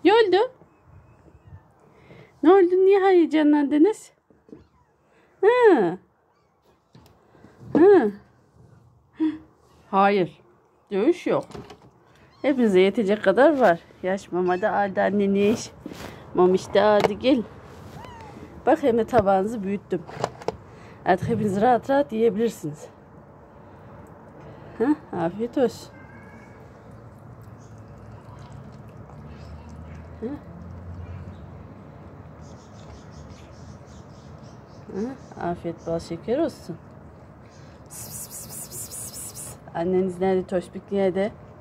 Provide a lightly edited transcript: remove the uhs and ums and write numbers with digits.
Ne oldu? Ne oldu? Niye heyecanlandınız? Hı. Hı. Hayır. Dövüş yok. Hepinize yetecek kadar var. Yaş mama da aldı anneniş. Mamiş de aldı gel. Bak hem de tabağınızı büyüttüm. Artık hepiniz rahat rahat yiyebilirsiniz. Heh, afiyet olsun. Heh. Heh, afiyet bal şeker olsun. Pıs pıs pıs pıs pıs pıs pıs. Anneniz nerede? Toşbik nerede?